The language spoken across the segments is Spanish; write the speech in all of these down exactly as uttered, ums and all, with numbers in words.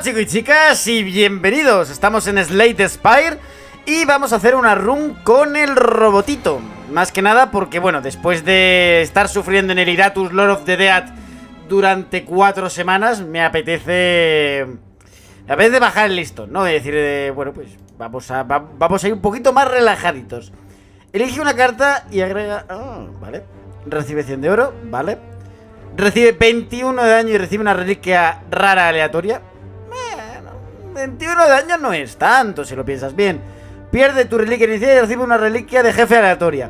chicos y chicas y bienvenidos. Estamos en Slade Spire y vamos a hacer una run con el robotito. Más que nada porque, bueno, después de estar sufriendo en el Iratus Lord of the Dead durante cuatro semanas, me apetece... Me apetece bajar el listón, ¿no? Es decir, eh, bueno, pues vamos a, va, vamos a ir un poquito más relajaditos. Elige una carta y agrega... Oh, vale. Recibe cien de oro, vale. Recibe veintiuno de daño y recibe una reliquia rara aleatoria. Bueno, veintiuno de daño no es tanto, si lo piensas bien. Pierde tu reliquia inicial y recibe una reliquia de jefe aleatoria.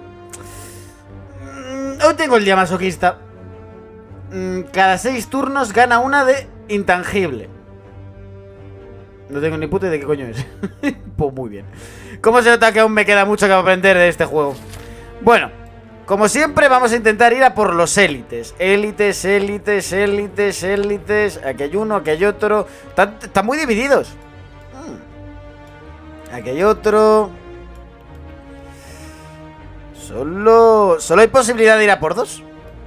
Hoy tengo el día masoquista. Cada seis turnos gana una de intangible. No tengo ni puta idea de qué coño es. Pues muy bien. Como se nota que aún me queda mucho que aprender de este juego. Bueno, como siempre vamos a intentar ir a por los élites. Élites, élites, élites, élites. Aquí hay uno, aquí hay otro. Están, están muy divididos. Aquí hay otro. Solo... Solo hay posibilidad de ir a por dos.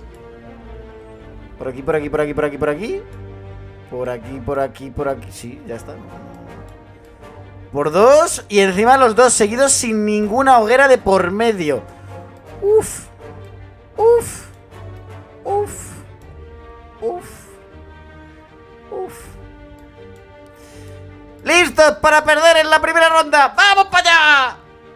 Por aquí, por aquí, por aquí, por aquí, por aquí. Por aquí, por aquí, por aquí. Sí, ya está. Por dos. Y encima los dos seguidos sin ninguna hoguera de por medio. Uf. Uf. Uf. Uf. Uf. ¡Listos para perder en la primera ronda! ¡Vamos para allá!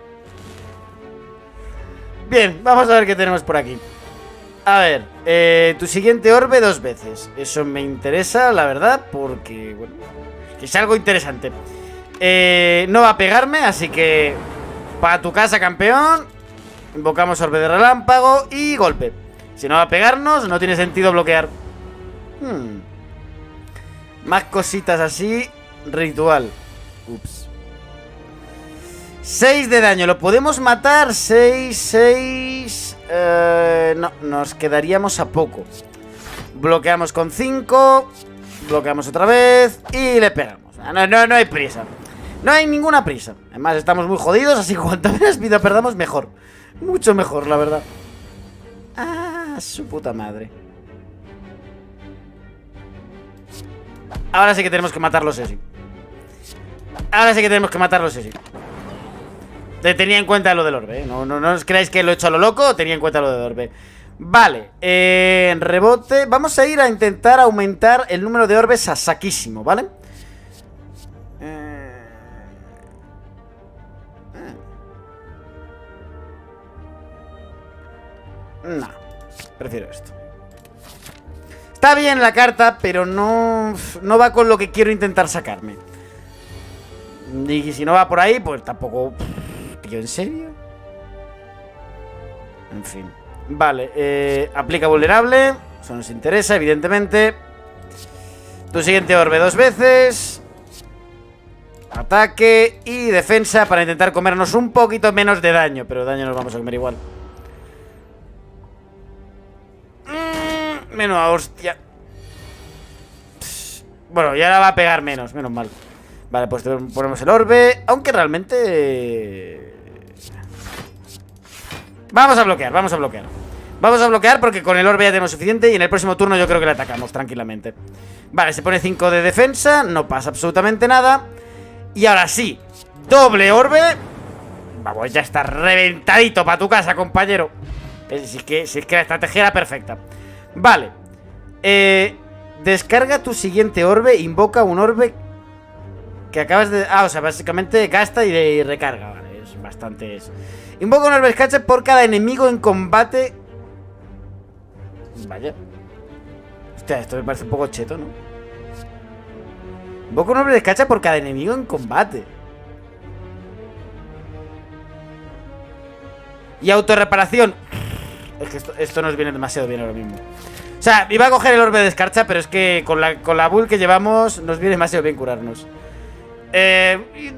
Bien, vamos a ver qué tenemos por aquí. A ver, eh, tu siguiente orbe dos veces. Eso me interesa, la verdad, porque, bueno, que es algo interesante. eh, No va a pegarme, así que para tu casa, campeón. Invocamos orbe de relámpago y golpe. Si no va a pegarnos, no tiene sentido bloquear. hmm. Más cositas así. Ritual. Ups. seis de daño, ¿lo podemos matar? seis, seis... Eh, no, nos quedaríamos a poco. Bloqueamos con cinco. Bloqueamos otra vez y le pegamos. No, no, no hay prisa. No hay ninguna prisa. Además estamos muy jodidos, así que cuanto menos vida perdamos mejor. Mucho mejor, la verdad. Ah, su puta madre. Ahora sí que tenemos que matarlos, ese. Ahora sí que tenemos que matarlos, ese. Tenía en cuenta lo del orbe, ¿eh? No, no, no os creáis que lo he hecho a lo loco. Tenía en cuenta lo del orbe. Vale, eh, en rebote vamos a ir a intentar aumentar el número de orbes a saquísimo, ¿vale? Eh... No, prefiero esto. Está bien la carta, pero no, no va con lo que quiero intentar sacarme. Y si no va por ahí, pues tampoco... Tío, ¿en serio? En fin. Vale, eh, aplica vulnerable. Eso nos interesa, evidentemente. Tu siguiente orbe dos veces. Ataque y defensa para intentar comernos un poquito menos de daño. Pero daño nos vamos a comer igual. mm, Menuda hostia. Bueno, y ahora va a pegar menos, menos mal. Vale, pues ponemos el orbe. Aunque realmente... Vamos a bloquear, vamos a bloquear. Vamos a bloquear porque con el orbe ya tenemos suficiente. Y en el próximo turno yo creo que le atacamos tranquilamente. Vale, se pone cinco de defensa. No pasa absolutamente nada. Y ahora sí, doble orbe. Vamos, ya está reventadito para tu casa, compañero. Si es que, si es que la estrategia era perfecta. Vale, eh, descarga tu siguiente orbe. Invoca un orbe que acabas de... Ah, o sea, básicamente gasta y, de, y recarga. Vale, es bastante... Es... Invoca un orbe escache por cada enemigo en combate. Vaya. Hostia, esto me parece un poco cheto, ¿no? Invoca un orbe escache por cada enemigo en combate. Y autorreparación. Es que esto, esto nos viene demasiado bien ahora mismo. O sea, iba a coger el orbe de escarcha, pero es que con la, con la build que llevamos nos viene demasiado bien curarnos. Eh...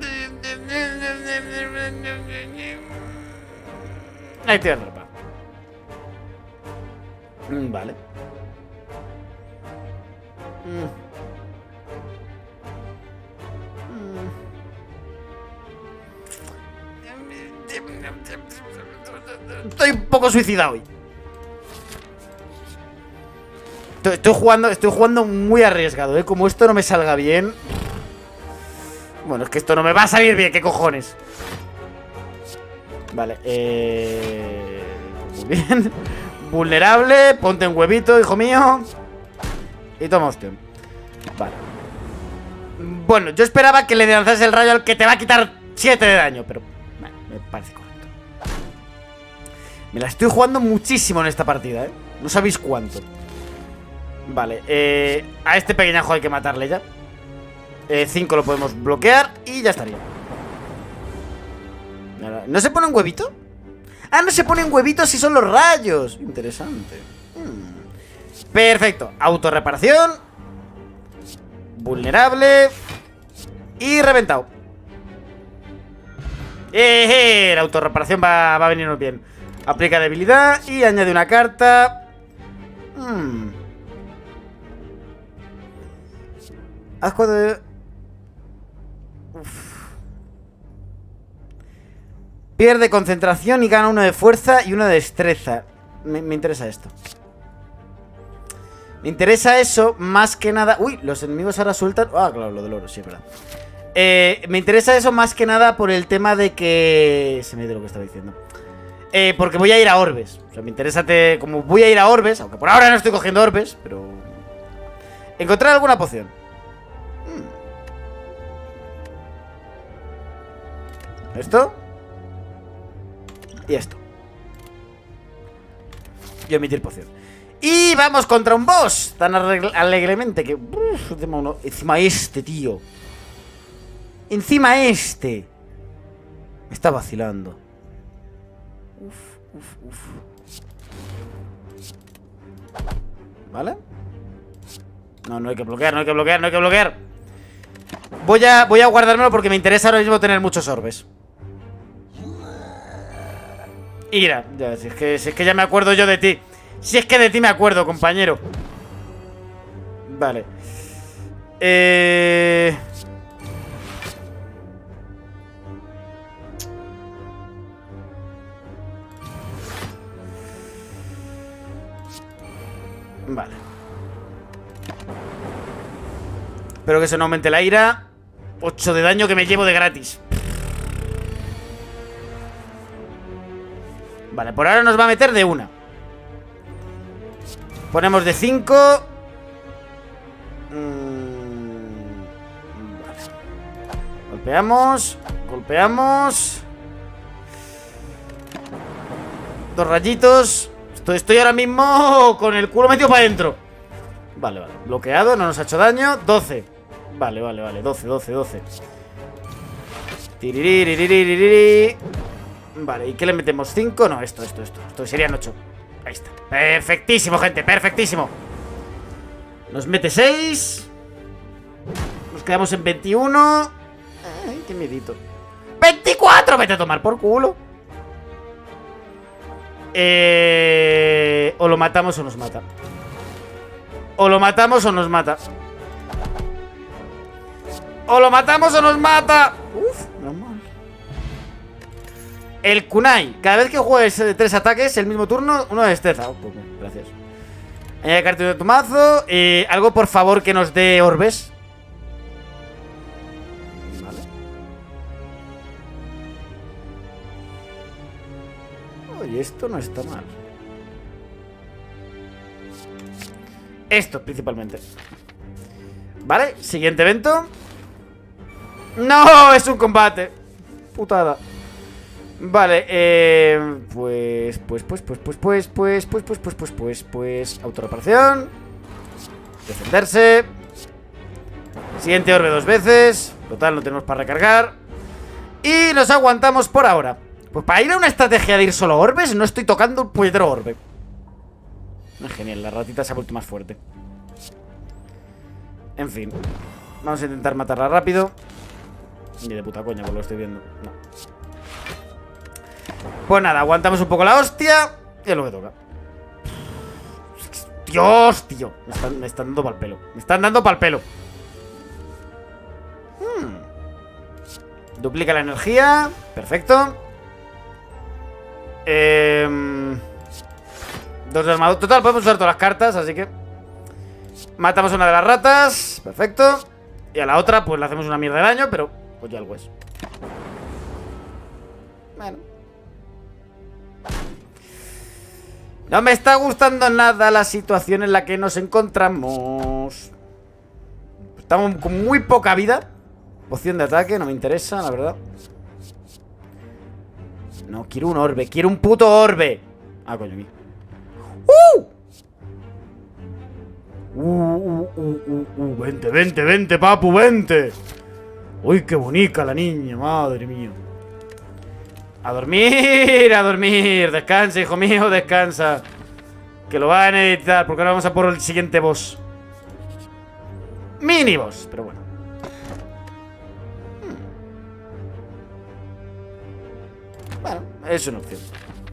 Ahí tiene ropa. Mm, vale. Mm. Mm. Estoy un poco suicidado hoy. Estoy, estoy jugando, estoy jugando muy arriesgado, ¿eh? Como esto no me salga bien. Bueno, es que esto no me va a salir bien, ¿qué cojones? Vale, eh... muy bien. Vulnerable, ponte un huevito, hijo mío. Y toma ostión. Vale. Bueno, yo esperaba que le lanzase el rayo al que te va a quitar siete de daño, pero bueno, me parece correcto. Me la estoy jugando muchísimo en esta partida, ¿eh? No sabéis cuánto. Vale, eh, a este pequeñajo hay que matarle ya. cinco lo podemos bloquear y ya estaría. ¿No se pone un huevito? Ah, no se ponen huevitos si son los rayos. Interesante. hmm. Perfecto, autorreparación. Vulnerable. Y reventado. Eh, eh, la autorreparación va, va a venirnos bien. Aplica debilidad y añade una carta. Hmm. Haz cuando... Uf. Pierde concentración y gana uno de fuerza y uno de destreza. Me, me interesa esto. Me interesa eso más que nada... Uy, los enemigos ahora sueltan... Ah, claro, lo del oro, sí, es verdad. Eh, me interesa eso más que nada por el tema de que... Se me dio lo que estaba diciendo. Eh, porque voy a ir a orbes. O sea, me interesa te... como voy a ir a orbes, aunque por ahora no estoy cogiendo orbes, pero... Encontrar alguna poción. Hmm. ¿Esto? Y esto. Y omitir poción. Y vamos contra un boss tan alegremente que... Uf, encima, uno, encima este, tío. Encima este. Me está vacilando. Uf, uf, uf. ¿Vale? No, no hay que bloquear, no hay que bloquear, no hay que bloquear. Voy a, voy a guardármelo porque me interesa ahora mismo tener muchos orbes. Y mira, ya, si es que, si es que ya me acuerdo yo de ti. Si es que de ti me acuerdo, compañero. Vale. Eh... Vale. Espero que se no aumente la ira. ocho de daño que me llevo de gratis. Vale, por ahora nos va a meter de una. Ponemos de cinco. mm, Vale. Golpeamos. Golpeamos. Dos rayitos. Estoy, estoy ahora mismo con el culo metido para adentro. Vale, vale. Bloqueado, no nos ha hecho daño. doce. Vale, vale, vale. doce, doce, doce. Tiriririririririri. Vale, ¿y qué le metemos? ¿cinco? No, esto, esto, esto. Esto serían ocho. Ahí está. Perfectísimo, gente, perfectísimo. Nos mete seis. Nos quedamos en veintiuno. Ay, qué miedito. ¡veinticuatro! Vete a tomar por culo. Eh... O lo matamos o nos mata. O lo matamos o nos mata. O lo matamos o nos mata. Uf, normal. El kunai. Cada vez que juegues de tres ataques, el mismo turno, uno de destreza. Oh, pues, gracias. Añade carta de tu mazo. Eh, algo, por favor, que nos dé orbes. Vale. Oye, esto no está mal. Esto, principalmente. Vale, siguiente evento. ¡No! Es un combate. Putada. Vale, eh... Pues, pues, pues, pues, pues, pues, pues, pues, pues, pues, pues, pues, pues, autorreparación. Defenderse. Siguiente orbe dos veces. Total, no tenemos para recargar. Y nos aguantamos por ahora. Pues para ir a una estrategia de ir solo orbes, no estoy tocando un puñetero orbe. Genial, la ratita se ha vuelto más fuerte. En fin. Vamos a intentar matarla rápido. Ni de puta coña, pues lo estoy viendo. No. Pues nada, aguantamos un poco la hostia. Y es lo que toca. Dios, tío. Me están, me están dando pa'l pelo. Me están dando pa'l pelo. hmm. Duplica la energía. Perfecto. Eh... Dos de armadura. Total, podemos usar todas las cartas, así que matamos a una de las ratas. Perfecto. Y a la otra, pues le hacemos una mierda de daño, pero Pues ya algo es. Bueno. No me está gustando nada la situación en la que nos encontramos. Estamos con muy poca vida. Poción de ataque, no me interesa, la verdad. No, quiero un orbe, quiero un puto orbe. Ah, coño, mío. ¡Uh! Uh, uh, uh, uh, uh, vente, vente, vente, papu, vente. Uy, qué bonita la niña, madre mía. A dormir, a dormir. Descansa, hijo mío, descansa. Que lo van a necesitar, porque ahora vamos a por el siguiente boss. Mini boss, pero bueno. Hmm. Bueno, es una opción.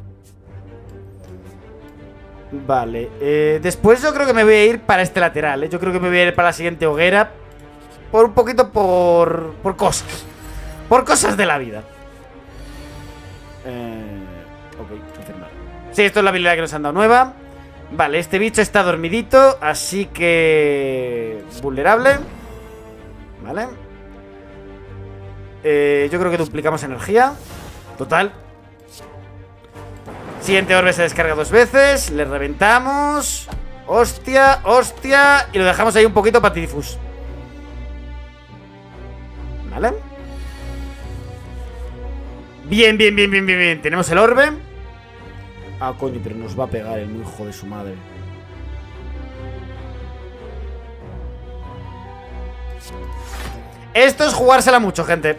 Vale, eh, después yo creo que me voy a ir para este lateral, ¿eh? Yo creo que me voy a ir para la siguiente hoguera. Por un poquito por... Por cosas. Por cosas de la vida. Eh, ok, confirmar. Sí, esto es la habilidad que nos han dado nueva. Vale, este bicho está dormidito, así que... Vulnerable. Vale. eh, Yo creo que duplicamos energía. Total. Siguiente orbe se descarga dos veces. Le reventamos. Hostia, hostia. Y lo dejamos ahí un poquito patidifus. Vale. Bien, bien, bien, bien, bien, bien. Tenemos el orbe. Ah, coño, pero nos va a pegar el muy hijo de su madre. Esto es jugársela mucho, gente.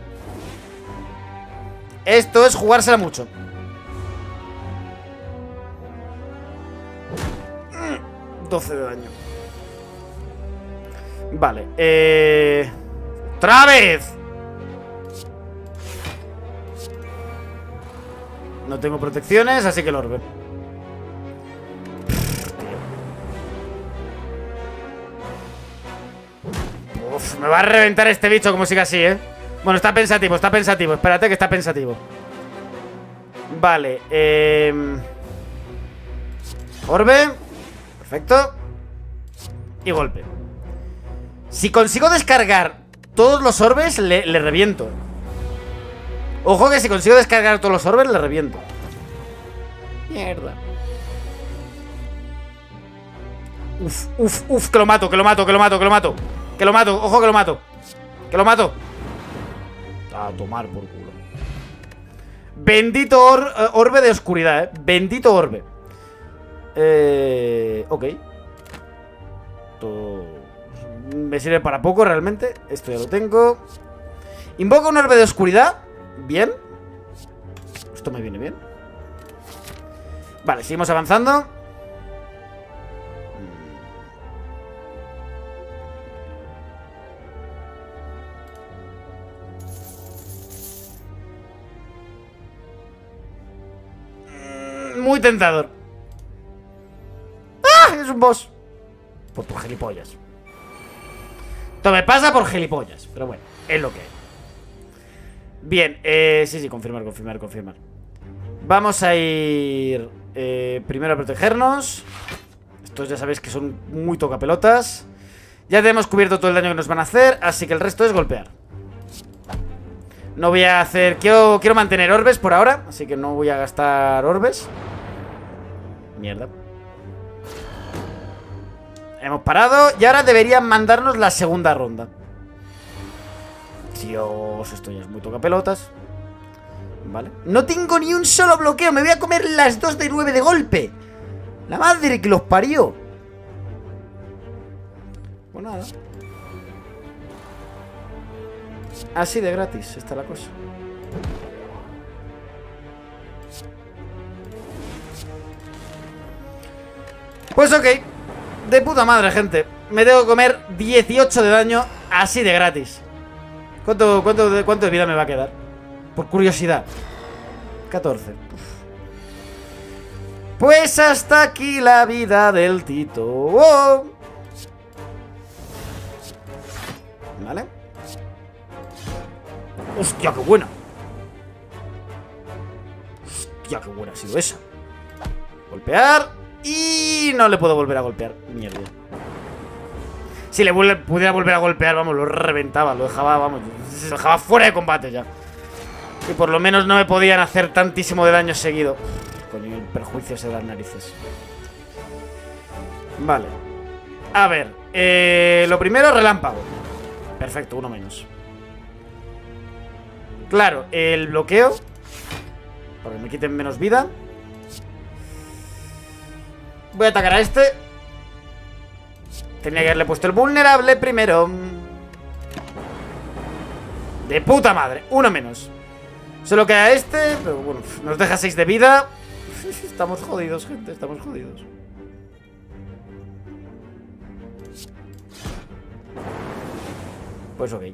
Esto es jugársela mucho. doce de daño. Vale, eh... ¡otra vez! No tengo protecciones, así que el orbe. Uf, me va a reventar este bicho como siga así, ¿eh? Bueno, está pensativo, está pensativo. Espérate que está pensativo. Vale, eh... orbe. Perfecto. Y golpe. Si consigo descargar todos los orbes, le, le reviento. Ojo que si consigo descargar todos los orbes, le reviento. Mierda. Uf, uf, uf, que lo mato, que lo mato, que lo mato, que lo mato. Que lo mato, ojo que lo mato. Que lo mato. A tomar por culo. Bendito or, orbe de oscuridad, eh. Bendito orbe. Eh, ok. Esto me sirve para poco realmente. Esto ya lo tengo. Invoco un orbe de oscuridad. Bien. Esto me viene bien. Vale, seguimos avanzando. Muy tentador. ¡Ah! Es un boss. Por, por gilipollas. Esto me pasa por gilipollas. Pero bueno, es lo que es. Bien, eh, sí, sí, confirmar, confirmar, confirmar. Vamos a ir eh, primero a protegernos. Estos ya sabéis que son muy tocapelotas. Ya tenemos cubierto todo el daño que nos van a hacer, así que el resto es golpear. No voy a hacer... Quiero, quiero mantener orbes por ahora, así que no voy a gastar orbes. Mierda. Hemos parado y ahora deberían mandarnos la segunda ronda. Dios, esto ya es muy tocapelotas. Vale. No tengo ni un solo bloqueo. Me voy a comer las dos de nueve de golpe. La madre que los parió. Pues nada. Así de gratis está la cosa. Pues ok. De puta madre, gente. Me tengo que comer dieciocho de daño así de gratis. ¿Cuánto, cuánto, de, ¿Cuánto de vida me va a quedar? Por curiosidad. catorce. Uf. Pues hasta aquí la vida del Tito. ¡Oh! Vale. ¡Hostia, qué buena! ¡Hostia, qué buena ha sido esa! Golpear. Y no le puedo volver a golpear. Mierda. Si le vuelve, pudiera volver a golpear, vamos, lo reventaba. Lo dejaba, vamos, lo dejaba fuera de combate ya. Y por lo menos no me podían hacer tantísimo de daño seguido. Coño, el perjuicio se da en narices. Vale. A ver, eh, lo primero, relámpago. Perfecto, uno menos. Claro, el bloqueo, para que me quiten menos vida. Voy a atacar a este. Tenía que haberle puesto el vulnerable primero. De puta madre, uno menos. Solo queda este, pero bueno, nos deja seis de vida. Estamos jodidos, gente, estamos jodidos. Pues ok.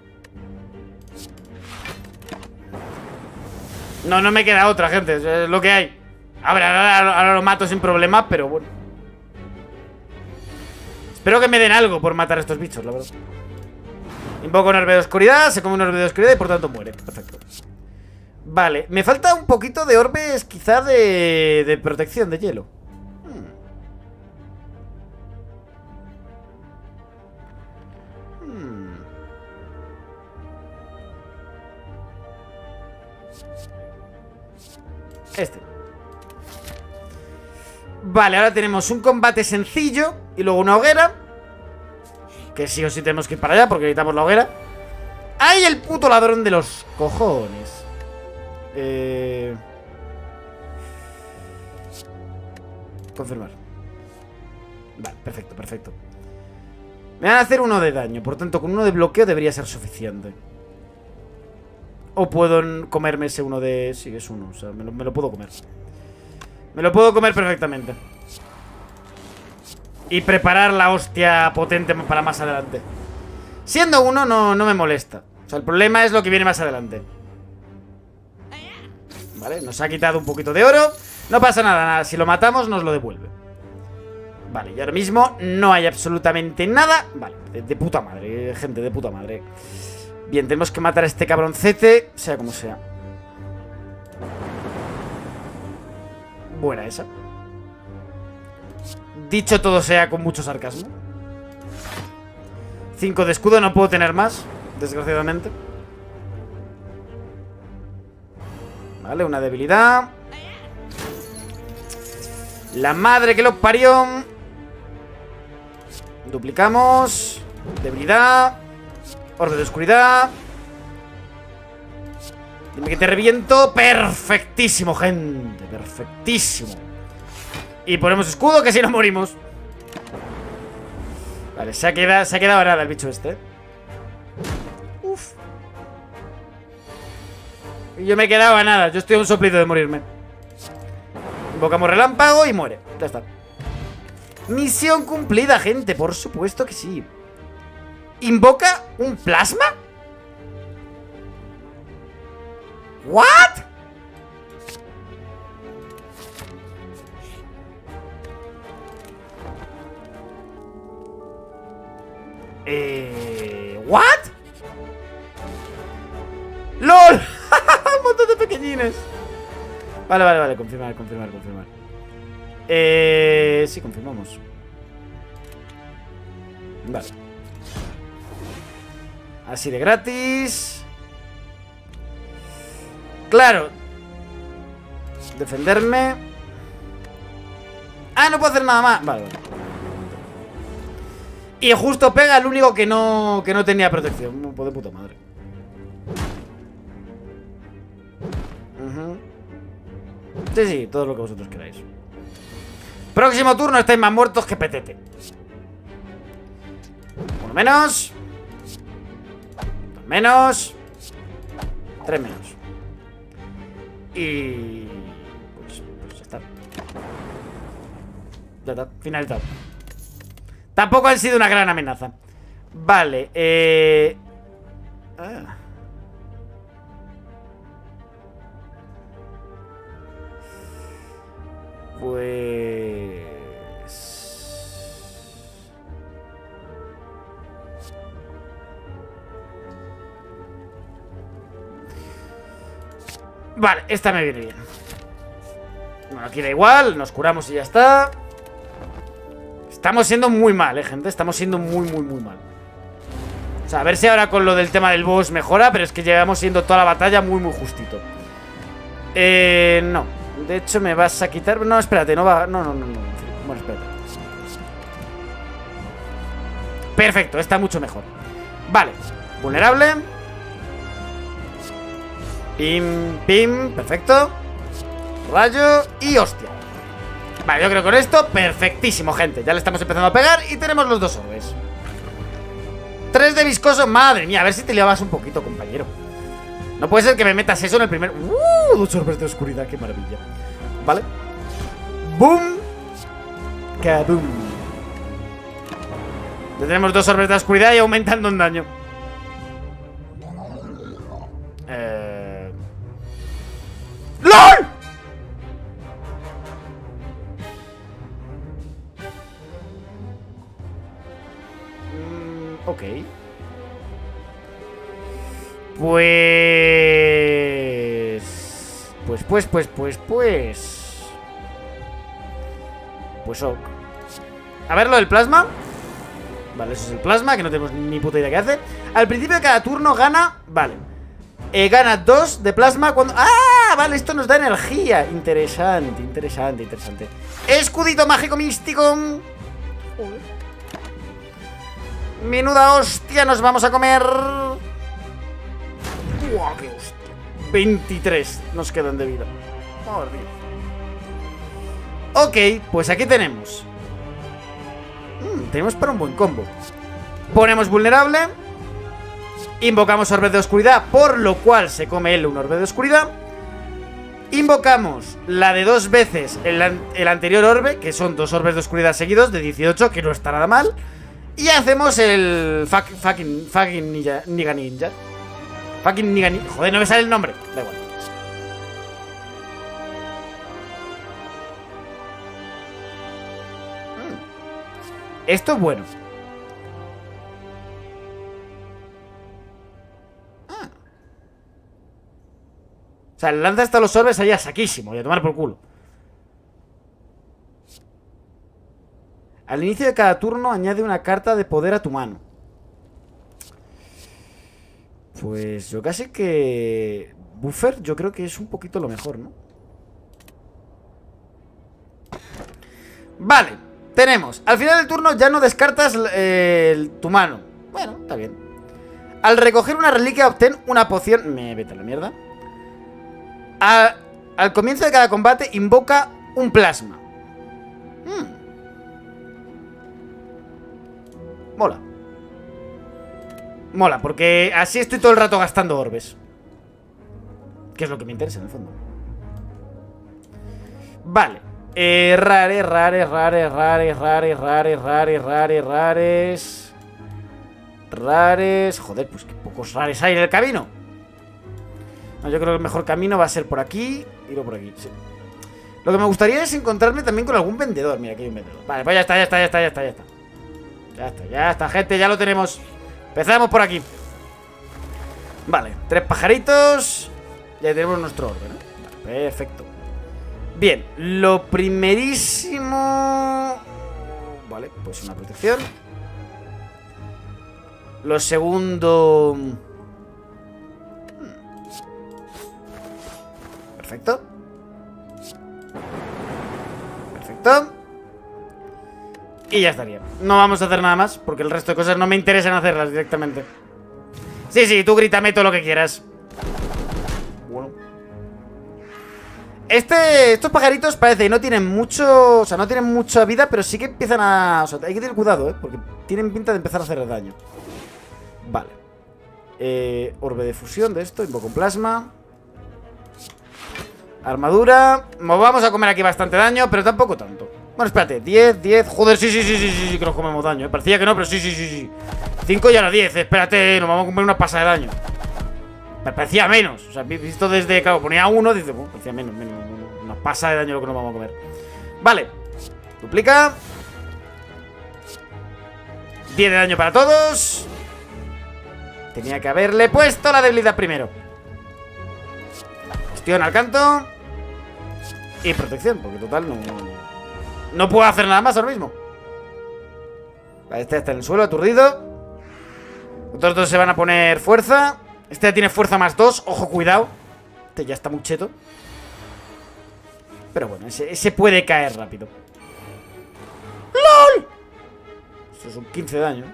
No, no me queda otra, gente, es lo que hay. A ver, ahora, ahora lo mato sin problema, pero bueno. Espero que me den algo por matar a estos bichos, la verdad. Invoco un orbe de oscuridad, se come un orbe de oscuridad y por tanto muere. Perfecto. Vale, me falta un poquito de orbes, quizá de, de protección de hielo. Hmm. Hmm. Este. Vale, ahora tenemos un combate sencillo y luego una hoguera. Que sí o sí tenemos que ir para allá porque necesitamos la hoguera. ¡Ay, el puto ladrón de los cojones! Eh... Confirmar. Vale, perfecto, perfecto. Me van a hacer uno de daño, por tanto con uno de bloqueo debería ser suficiente. O puedo comerme ese uno de... Sí, es uno, o sea, me lo, me lo puedo comer. Me lo puedo comer perfectamente. Y preparar la hostia potente para más adelante. Siendo uno no, no me molesta. O sea, el problema es lo que viene más adelante. Vale, nos ha quitado un poquito de oro. No pasa nada, nada, si lo matamos nos lo devuelve. Vale, y ahora mismo no hay absolutamente nada. Vale, de, de puta madre, gente, de puta madre. Bien, tenemos que matar a este cabroncete, sea como sea. Buena esa. Dicho todo sea con mucho sarcasmo. Cinco de escudo, no puedo tener más, desgraciadamente. Vale, una debilidad. La madre que lo parió. Duplicamos. Debilidad. Orbe de oscuridad. Dime que te reviento. Perfectísimo, gente. Perfectísimo. Y ponemos escudo, que si no morimos. Vale, se ha quedado, se ha quedado nada el bicho este. Uf. Y yo me he quedado a nada. Yo estoy a un soplido de morirme. Invocamos relámpago y muere. Ya está. Misión cumplida, gente. Por supuesto que sí. ¿Invoca un plasma? ¿What? Eh... ¿What? ¡Lol! Un montón de pequeñines. Vale, vale, vale, confirmar, confirmar, confirmar. Eh... Sí, confirmamos. Vale. Así de gratis. Claro. Defenderme. Ah, no puedo hacer nada más. Vale, vale. Y justo pega el único que no, que no tenía protección. De puta madre. Uh-huh. Sí, sí, todo lo que vosotros queráis. Próximo turno, estáis más muertos que petete. Uno menos. Dos menos. Tres menos. Y... Pues, pues ya está. Ya está, finalizado. Tampoco han sido una gran amenaza. Vale, eh... Ah. Pues... Vale, esta me viene bien. Bueno, aquí da igual, nos curamos y ya está. Estamos siendo muy mal, eh, gente. Estamos siendo muy, muy, muy mal. O sea, a ver si ahora con lo del tema del boss mejora. Pero es que llevamos siendo toda la batalla muy, muy justito. Eh, no. De hecho, me vas a quitar... No, espérate, no va... No, no, no, no. Bueno, espérate. Perfecto, está mucho mejor. Vale, vulnerable. Pim, pim, perfecto. Rayo y hostia. Vale, yo creo que con esto, perfectísimo, gente. Ya le estamos empezando a pegar y tenemos los dos orbes. Tres de viscoso, madre mía. A ver si te liabas un poquito, compañero. No puede ser que me metas eso en el primer... ¡Uh! Dos orbes de oscuridad, qué maravilla. Vale. Boom. Kaboom. Ya tenemos dos orbes de oscuridad y aumentando en daño. Eh... ¡LOL! Mm, ok. Pues... Pues, pues, pues, pues, pues... Pues ok. A ver lo del plasma. Vale, eso es el plasma, que no tenemos ni puta idea qué hace. Al principio de cada turno gana... Vale eh, gana dos de plasma cuando... ¡Ah! Vale, esto nos da energía. Interesante, interesante, interesante. Escudito mágico místico. Joder. Menuda hostia nos vamos a comer. ¡Buah, qué hostia! veintitrés nos quedan de vida. Madre mía. Ok, pues aquí tenemos... Mm, tenemos para un buen combo. Ponemos vulnerable. Invocamos orbe de oscuridad, por lo cual se come él un orbe de oscuridad. Invocamos la de dos veces el, an el anterior orbe, que son dos orbes de oscuridad seguidos de dieciocho, que no está nada mal. Y hacemos el fuck, fucking, fucking ninja, niga ninja. Fucking niga ninja. Joder, no me sale el nombre. Da igual. Mm. Esto es bueno. Ah. O sea, lanza hasta los orbes allá saquísimo. Y a tomar por culo. Al inicio de cada turno añade una carta de poder a tu mano. Pues yo casi que... Buffer yo creo que es un poquito lo mejor, ¿no? Vale, tenemos. Al final del turno ya no descartas eh, tu mano. Bueno, está bien. Al recoger una reliquia obtén una poción... Me vete a la mierda. A, al comienzo de cada combate invoca un plasma. Hmm. Mola. Mola, porque así estoy todo el rato gastando orbes. Que es lo que me interesa en el fondo. Vale. Eh, rares, rares, rares, rares, rares, rares, rares, rares, rares. Rares. Joder, pues que pocos rares hay en el camino. No, yo creo que el mejor camino va a ser por aquí. Y luego por aquí, sí. Lo que me gustaría es encontrarme también con algún vendedor. Mira, aquí hay un vendedor. Vale, pues ya está, ya está, ya está, ya está, ya está. Ya está, ya está, gente, ya lo tenemos. Empezamos por aquí. Vale, tres pajaritos. Ya tenemos nuestro orden, ¿no? Vale, perfecto. Bien, lo primerísimo... Vale, pues una protección. Lo segundo... Perfecto. Perfecto. Y ya estaría. No vamos a hacer nada más, porque el resto de cosas no me interesan hacerlas directamente. Sí, sí, tú grítame todo lo que quieras. Bueno. Este, estos pajaritos parece que no tienen mucho... O sea, no tienen mucha vida, pero sí que empiezan a... O sea, hay que tener cuidado, ¿eh? Porque tienen pinta de empezar a hacer daño. Vale. Eh, orbe de fusión de esto, invoco un plasma. Armadura. Nos vamos a comer aquí bastante daño, pero tampoco tanto. Bueno, espérate, diez, diez, joder, sí, sí, sí, sí, sí, sí, que nos comemos daño, ¿eh? Parecía que no, pero sí, sí, sí, sí. cinco y ahora diez, espérate, nos vamos a comer una pasada de daño. Me parecía menos, o sea, visto desde, claro, ponía uno, dice, bueno, parecía menos, menos, una pasada de daño lo que nos vamos a comer. Vale, duplica. diez de daño para todos. Tenía que haberle puesto la debilidad primero. Gestión al canto. Y protección, porque total no... No puedo hacer nada más ahora mismo. Vale, este está en el suelo, aturdido. Otros dos se van a poner fuerza. Este ya tiene fuerza más dos. Ojo, cuidado. Este ya está muy cheto. Pero bueno, ese, ese puede caer rápido. ¡Lol! Eso son quince de daño.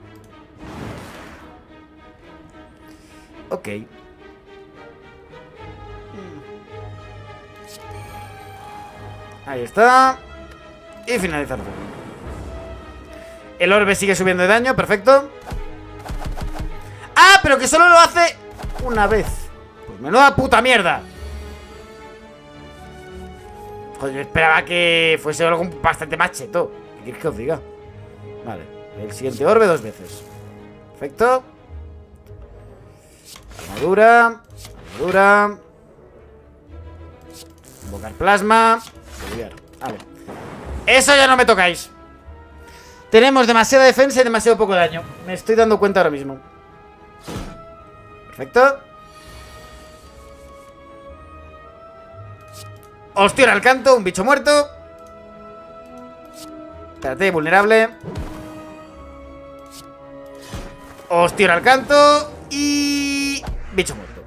Ok. Ahí está. Y finalizar. El orbe sigue subiendo de daño, perfecto. ¡Ah! Pero que solo lo hace una vez. Pues menuda puta mierda. Joder, yo esperaba que fuese algo bastante más cheto. ¿Qué quieres que os diga? Vale, el siguiente orbe dos veces. Perfecto. Armadura. Armadura. Invocar plasma. Vale. Eso ya no me tocáis. Tenemos demasiada defensa y demasiado poco daño. Me estoy dando cuenta ahora mismo. Perfecto. Hostia, al canto, un bicho muerto. Espérate, vulnerable. Hostia, al canto. Y... bicho muerto.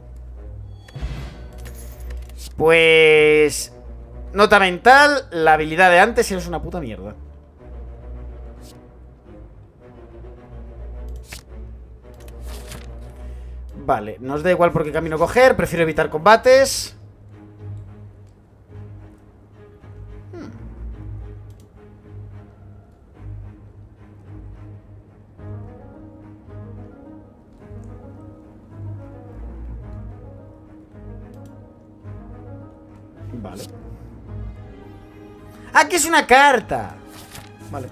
Pues... nota mental, la habilidad de antes es una puta mierda. Vale, nos da igual por qué camino coger. Prefiero evitar combates. hmm. Vale. ¡Aquí es una carta! Vale.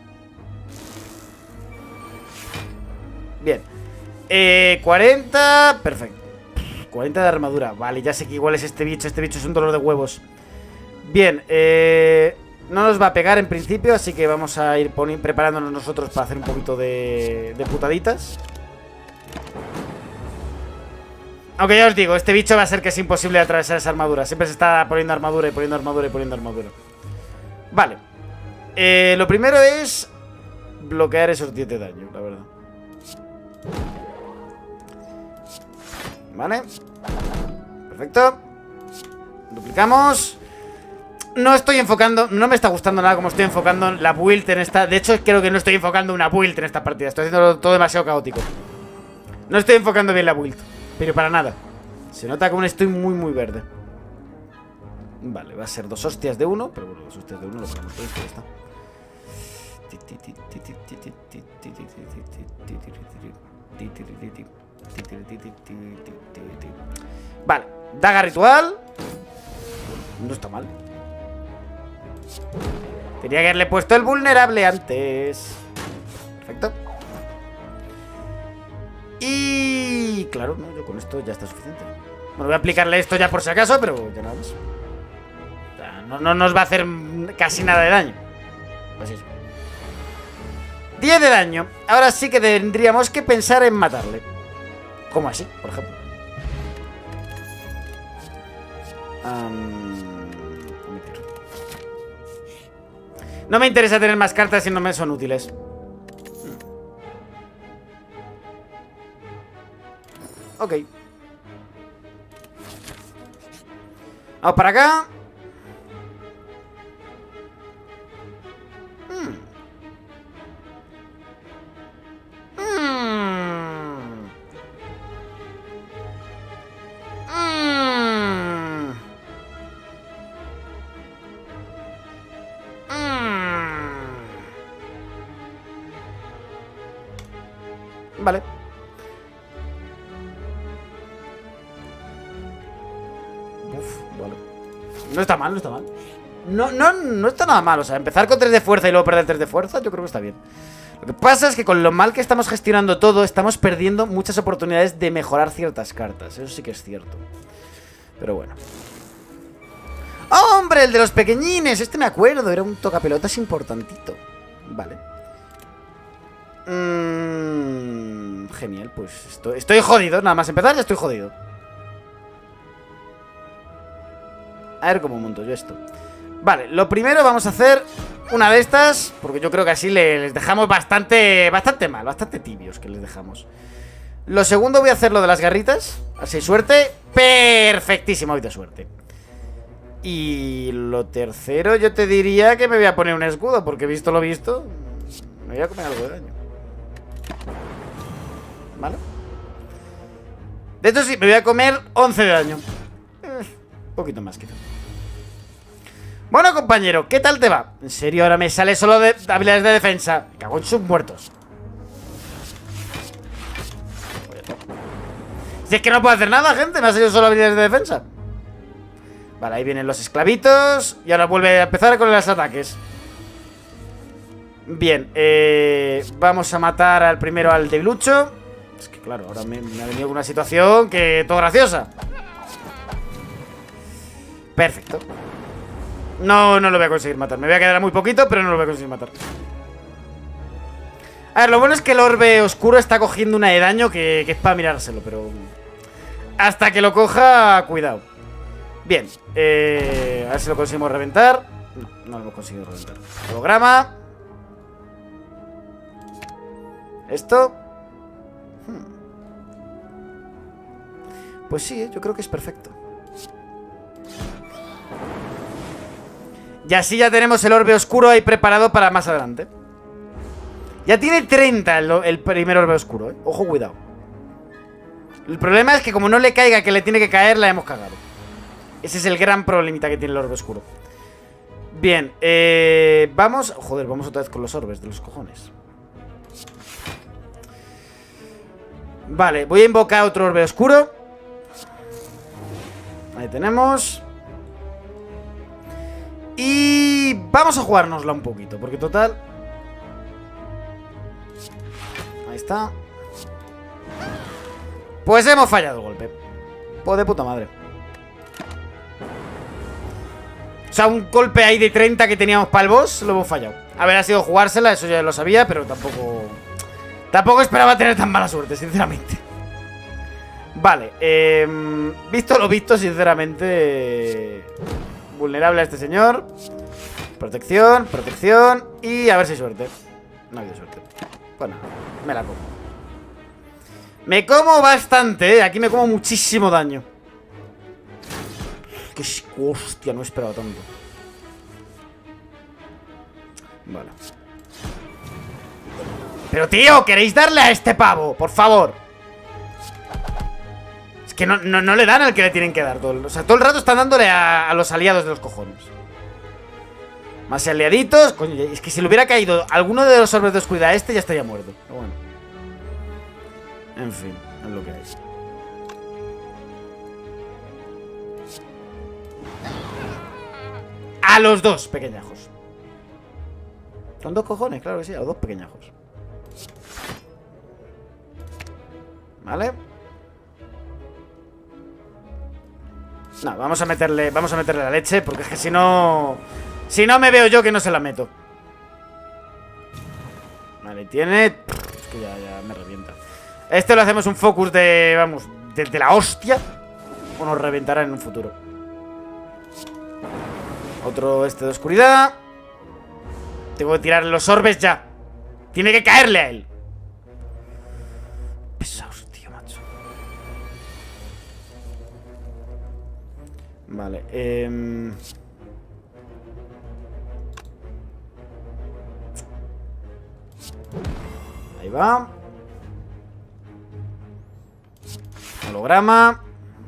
Bien. Eh, cuarenta. Perfecto. cuarenta de armadura. Vale, ya sé que igual es este bicho. Este bicho es un dolor de huevos. Bien. Eh, no nos va a pegar en principio, así que vamos a ir preparándonos nosotros para hacer un poquito de, de putaditas. Aunque ya os digo, este bicho va a ser que es imposible atravesar esa armadura. Siempre se está poniendo armadura y poniendo armadura y poniendo armadura. Vale. Eh, lo primero es bloquear esos diez de daño, la verdad. Vale. Perfecto. Duplicamos. No estoy enfocando, no me está gustando nada como estoy enfocando la build en esta. De hecho, creo que no estoy enfocando una build en esta partida. Estoy haciendo todo demasiado caótico. No estoy enfocando bien la build, pero para nada. Se nota que aún estoy muy, muy verde. Vale, va a ser dos hostias de uno. Pero bueno, dos hostias de uno lo ponemos todo y ya está. Vale, daga ritual. No está mal. Tenía que haberle puesto el vulnerable antes. Perfecto. Y... claro, no, yo con esto ya está suficiente. Bueno, voy a aplicarle esto ya por si acaso, pero ya nada más. O sea, no, no nos va a hacer casi nada de daño. Pues eso. diez de daño. Ahora sí que tendríamos que pensar en matarle. Como así, por ejemplo. Um, no me interesa tener más cartas si no me son útiles. Ok. Vamos para acá. Hmm. Hmm. Hmm. Hmm. Vale. No está mal, no está mal. No, no, no está nada mal. O sea, empezar con tres de fuerza y luego perder tres de fuerza, yo creo que está bien. Lo que pasa es que con lo mal que estamos gestionando todo, estamos perdiendo muchas oportunidades de mejorar ciertas cartas. Eso sí que es cierto. Pero bueno. ¡Oh, hombre! El de los pequeñines. Este me acuerdo. Era un tocapelotas importantito. Vale. Mm, genial, pues estoy, estoy jodido. Nada más empezar ya estoy jodido. A ver cómo monto yo esto. Vale, lo primero vamos a hacer una de estas, porque yo creo que así les dejamos bastante, bastante mal, bastante tibios que les dejamos. Lo segundo voy a hacer lo de las garritas. Así, suerte. Perfectísimo, hoy de suerte. Y lo tercero yo te diría que me voy a poner un escudo, porque visto lo visto, me voy a comer algo de daño. ¿Vale? De hecho sí, me voy a comer once de daño. eh, Un poquito más quizá. Bueno, compañero, ¿qué tal te va? En serio, ahora me sale solo de habilidades de defensa. Me cago en sus muertos. Si es que no puedo hacer nada, gente. Me ha salido solo habilidades de defensa. Vale, ahí vienen los esclavitos. Y ahora vuelve a empezar con los ataques. Bien, eh, vamos a matar al primero al debilucho. Es que claro, ahora me, me ha venido una situación que todo graciosa. Perfecto. No, no lo voy a conseguir matar. Me voy a quedar a muy poquito, pero no lo voy a conseguir matar. A ver, lo bueno es que el orbe oscuro está cogiendo una de daño que, que es para mirárselo, pero... hasta que lo coja, cuidado. Bien, eh, a ver si lo conseguimos reventar. No, no lo hemos conseguido reventar. Holograma. Esto. hmm. Pues sí, yo creo que es perfecto. Y así ya tenemos el orbe oscuro ahí preparado para más adelante. Ya tiene treinta el, el primer orbe oscuro, ¿eh? Ojo, cuidado. El problema es que como no le caiga que le tiene que caer, la hemos cagado. Ese es el gran problemita que tiene el orbe oscuro. Bien, eh, vamos... Joder, vamos otra vez con los orbes de los cojones. Vale, voy a invocar otro orbe oscuro. Ahí tenemos. Y vamos a jugárnosla un poquito, porque total... Ahí está. Pues hemos fallado el golpe. Pues de puta madre. O sea, un golpe ahí de treinta que teníamos para el boss, lo hemos fallado. Haber sido jugársela, eso ya lo sabía, pero tampoco... Tampoco esperaba tener tan mala suerte, sinceramente. Vale, eh, visto lo visto, sinceramente... Vulnerable a este señor. Protección, protección. Y a ver si hay suerte. No ha habido suerte. Pues nada, me la como. Me como bastante, ¿eh? Aquí me como muchísimo daño. Qué hostia, no he esperado tanto. Vale. Pero tío, ¿queréis darle a este pavo? Por favor. Es que no, no, no le dan al que le tienen que dar todo. O sea, todo el rato están dándole a, a los aliados de los cojones. Más aliaditos. Coño, es que si le hubiera caído alguno de los orbes de oscuridad a este, ya estaría muerto. Pero bueno. En fin, es lo que es. A los dos pequeñajos. Son dos cojones, claro que sí, a los dos pequeñajos. Vale. No, vamos a meterle, vamos a meterle la leche, porque es que si no... Si no me veo yo que no se la meto. Vale, tiene... Es que ya, ya me revienta. Este lo hacemos un focus de... Vamos, de, de la hostia. O nos reventará en un futuro. Otro este de oscuridad. Tengo que tirar los orbes ya. Tiene que caerle a él. Pesados, tío, macho. Vale, eh... ahí va. Holograma.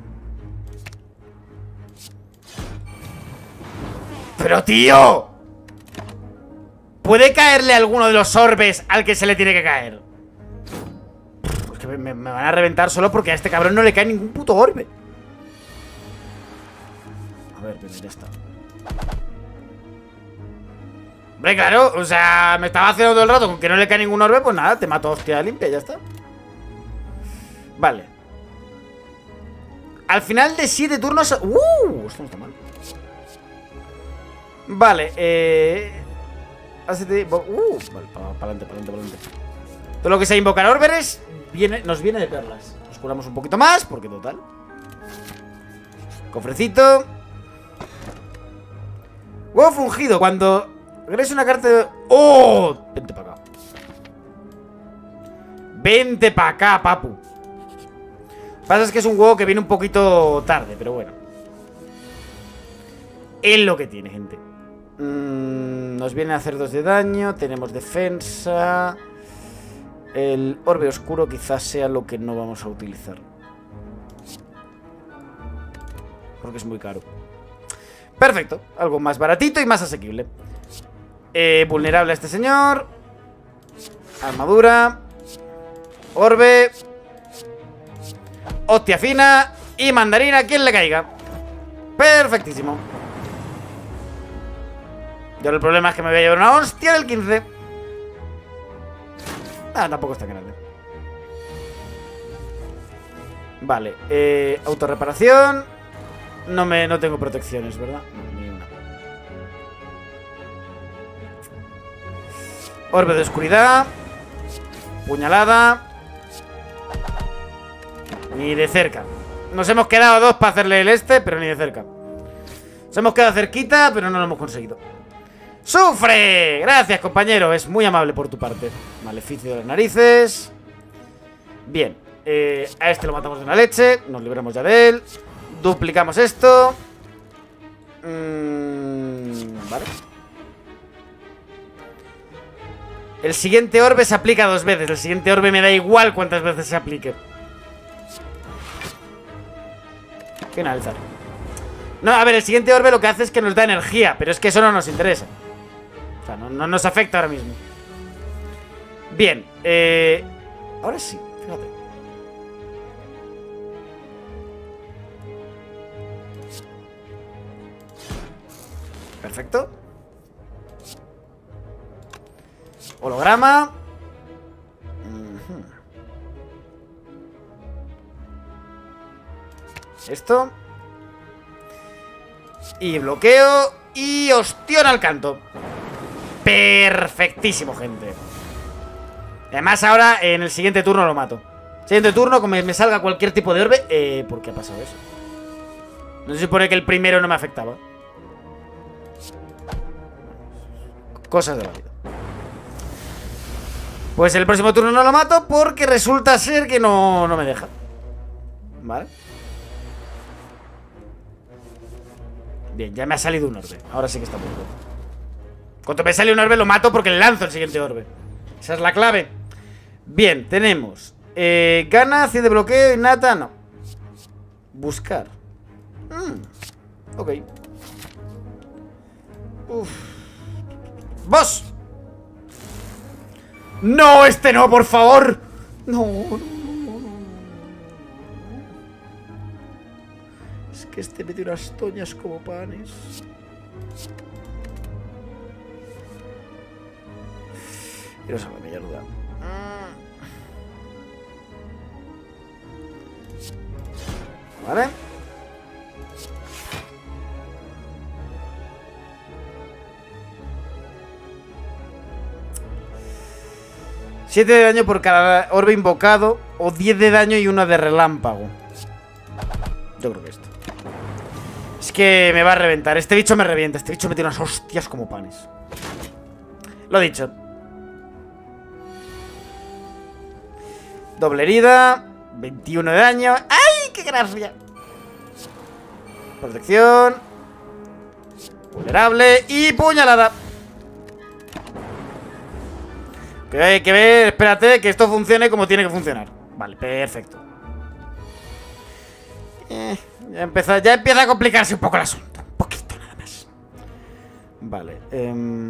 ¡Pero tío! ¿Puede caerle alguno de los orbes al que se le tiene que caer? Es que me, me, me van a reventar solo porque a este cabrón no le cae ningún puto orbe. A ver, ya está. Hombre, claro, o sea, me estaba haciendo todo el rato con que no le cae ningún orbe, pues nada, te mato hostia limpia y ya está. Vale. Al final de siete turnos... ¡Uh! Esto no está mal. Vale, eh... Así te... ¡Uh! Vale, para pa adelante, para adelante, para adelante. Todo lo que sea invocar orberes viene, nos viene de perlas. Nos curamos un poquito más, porque total. Cofrecito. Huevo fungido. Cuando agregues una carta de... ¡Oh! Vente para acá. Vente para acá, papu. Lo que pasa es que es un huevo que viene un poquito tarde, pero bueno. Es lo que tiene, gente. Mm, nos viene a hacer dos de daño. Tenemos defensa. El orbe oscuro quizás sea lo que no vamos a utilizar, porque es muy caro. Perfecto, algo más baratito y más asequible. eh, Vulnerable a este señor. Armadura. Orbe. Hostia fina. Y mandarina a quien le caiga. Perfectísimo. Yo el problema es que me voy a llevar una hostia del quince. Ah, tampoco está grande. Vale, eh, autorreparación. No me, no tengo protecciones, ¿verdad? No, ni una. Orbe de oscuridad. Puñalada. Ni de cerca. Nos hemos quedado dos para hacerle el este, pero ni de cerca. Nos hemos quedado cerquita, pero no lo hemos conseguido. ¡Sufre! Gracias, compañero. Es muy amable por tu parte. Maleficio de las narices. Bien. Eh, a este lo matamos de una leche. Nos libramos ya de él. Duplicamos esto. Mm, vale. El siguiente orbe se aplica dos veces. El siguiente orbe me da igual cuántas veces se aplique. Finalizar. No, a ver, el siguiente orbe lo que hace es que nos da energía, pero es que eso no nos interesa. O sea, no, no nos afecta ahora mismo. Bien, eh... ahora sí, fíjate. Perfecto. Holograma. Uh-huh. Esto. Y bloqueo. Y ostión al canto. Perfectísimo, gente. Además ahora en el siguiente turno lo mato. Siguiente turno, como me salga cualquier tipo de orbe. eh, ¿Por qué ha pasado eso? No se supone que el primero no me afectaba. Cosas de la vida. Pues el próximo turno no lo mato porque resulta ser que no, no me deja. Vale. Bien, ya me ha salido un orbe. Ahora sí que está muy bien. Cuando me sale un orbe lo mato porque le lanzo el siguiente orbe. Esa es la clave. Bien, tenemos eh, gana, cien de bloqueo, innata, no. Buscar. mm, Ok. Uf. ¡Boss! ¡No, este no, por favor! No, no, no, no. Es que este me dio unas toñas como panes. Iros a la mierda. Vale. siete de daño por cada orbe invocado. O diez de daño y una de relámpago. Yo creo que esto. Es que me va a reventar. Este bicho me revienta. Este bicho me tiene unas hostias como panes. Lo dicho. Doble herida. veintiuno de daño. ¡Ay, qué gracia! Protección. Vulnerable. Y puñalada. Que hay que ver, espérate, que esto funcione como tiene que funcionar. Vale, perfecto. eh, ya, empieza, ya empieza a complicarse un poco el asunto. Un poquito nada más. Vale eh...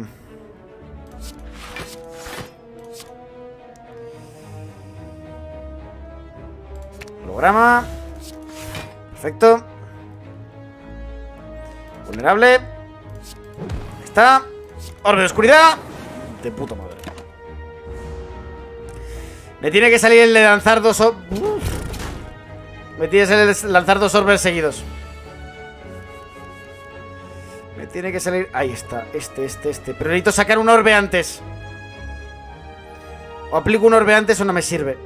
holograma. Perfecto. Vulnerable. Ahí está. Orbe de oscuridad. De puta madre. Me tiene que salir el de lanzar dos... Uf. Me tiene que salir el de lanzar dos orbes seguidos. Me tiene que salir... Ahí está. Este, este, este. Pero necesito sacar un orbe antes. O aplico un orbe antes o no me sirve.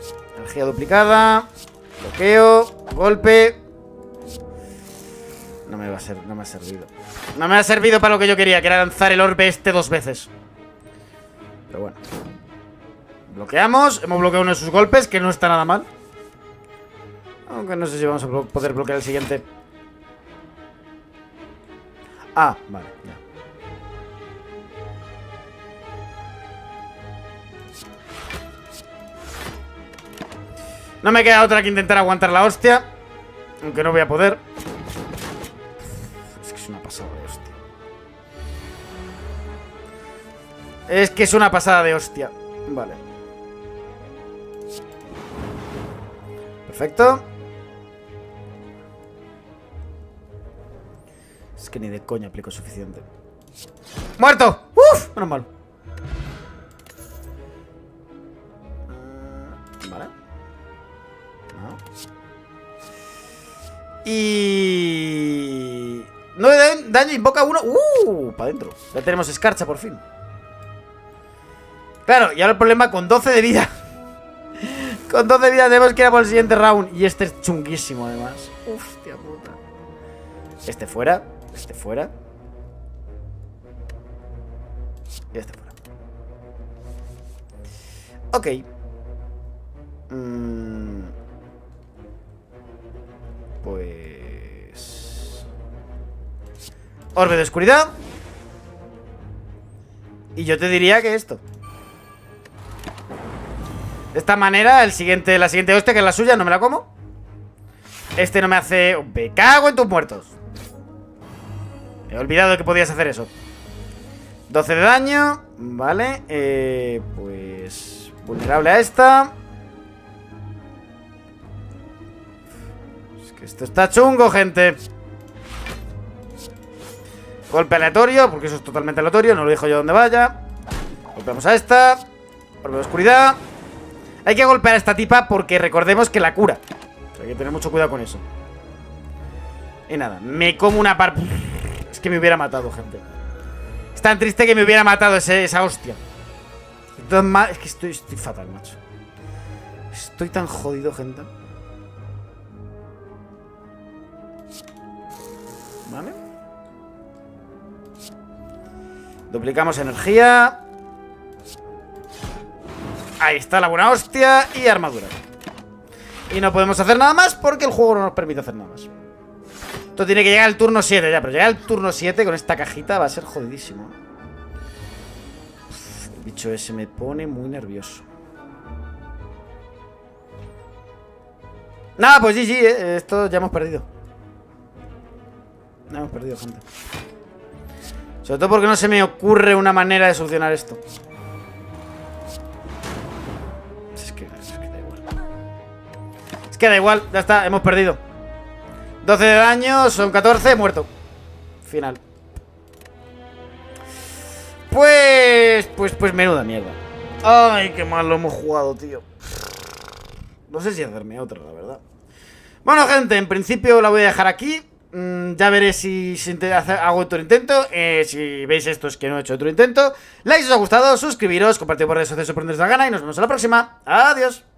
Energía duplicada. Bloqueo. Golpe. No me va a ser, no me ha servido. No me ha servido para lo que yo quería, que era lanzar el orbe este dos veces. Pero bueno. Bloqueamos. Hemos bloqueado uno de sus golpes, que no está nada mal. Aunque no sé si vamos a blo- poder bloquear el siguiente. Ah, vale, ya. No me queda otra que intentar aguantar la hostia. Aunque no voy a poder. Es que es una pasada de hostia. Es que es una pasada de hostia. Vale. Perfecto. Es que ni de coña aplico suficiente. ¡Muerto! ¡Uf! Menos mal. Vale. No. Y... nueve de daño, invoca uno. ¡Uh! Para adentro. Ya tenemos escarcha por fin. Claro, y ahora el problema con doce de vida. Con doce de vida tenemos que ir a por el siguiente round. Y este es chunguísimo además. Hostia puta. Este fuera. Este fuera. Y este fuera. Ok. Mm. Pues... orbe de oscuridad. Y yo te diría que esto. De esta manera, el siguiente, la siguiente hostia, que es la suya, no me la como. Este no me hace... me cago en tus muertos. He olvidado que podías hacer eso. doce de daño. Vale. Eh, pues... vulnerable a esta. Es que esto está chungo, gente. Golpe aleatorio, porque eso es totalmente aleatorio. No lo dijo yo donde vaya. Golpeamos a esta. Orbe de oscuridad. Hay que golpear a esta tipa porque recordemos que la cura. O sea, hay que tener mucho cuidado con eso. Y nada, me como una par... Es que me hubiera matado, gente. Es tan triste que me hubiera matado ese, esa hostia. Entonces, ma... es que estoy, estoy fatal, macho. Estoy tan jodido, gente. Vale. Duplicamos energía. Ahí está la buena hostia. Y armadura. Y no podemos hacer nada más porque el juego no nos permite hacer nada más. Esto tiene que llegar al turno siete ya. Pero llegar al turno siete con esta cajita va a ser jodidísimo. Uf, el bicho ese me pone muy nervioso. Nada, pues G G, eh. Esto ya hemos perdido. Ya hemos perdido, gente. Sobre todo porque no se me ocurre una manera de solucionar esto. Es que, es que da igual. Es que da igual, ya está, hemos perdido. doce de daño, son catorce, muerto. Final. Pues... Pues, pues menuda mierda. Ay, qué mal lo hemos jugado, tío. No sé si hacerme otra, la verdad. Bueno, gente, en principio la voy a dejar aquí. Mm, ya veré si, si hago otro intento. eh, Si veis esto es que no he hecho otro intento. Like si os ha gustado, suscribiros, compartir por redes sociales, sorprenderos la gana. Y nos vemos en la próxima. Adiós.